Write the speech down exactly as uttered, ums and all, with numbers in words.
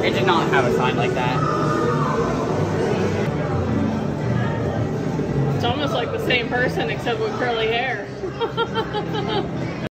It did not have a sign like that. It's almost like the same person except with curly hair.